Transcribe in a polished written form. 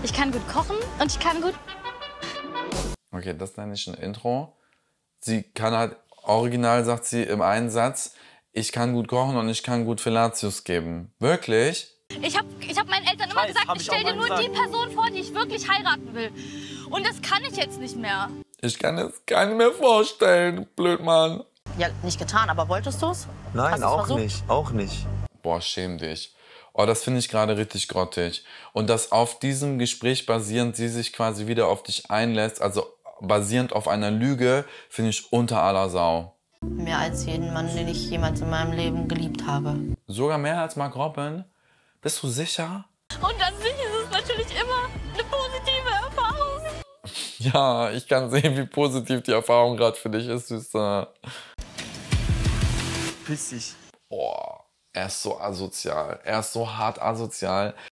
Ich kann gut kochen und ich kann gut... Okay, das nenne ich ein Intro. Sie kann halt, original sagt sie im einen Satz, ich kann gut kochen und ich kann gut Fellatio geben. Wirklich? Ich hab meinen Eltern immer gesagt, ich stell dir nur die Person vor, die ich wirklich heiraten will. Und das kann ich jetzt nicht mehr. Ich kann es keinem mehr vorstellen, Blödmann. Ja, nicht getan, aber wolltest du es? Nein, auch nicht. Boah, schäm dich. Oh, das finde ich gerade richtig grottig. Und dass auf diesem Gespräch basierend sie sich quasi wieder auf dich einlässt, also basierend auf einer Lüge, finde ich unter aller Sau. Mehr als jeden Mann, den ich jemals in meinem Leben geliebt habe. Sogar mehr als Mark Robin? Bist du sicher? Und an sich ist es natürlich immer eine positive Erfahrung. Ja, ich kann sehen, wie positiv die Erfahrung gerade für dich ist, Süßer. Piss dich. Boah, er ist so asozial. Er ist so hart asozial.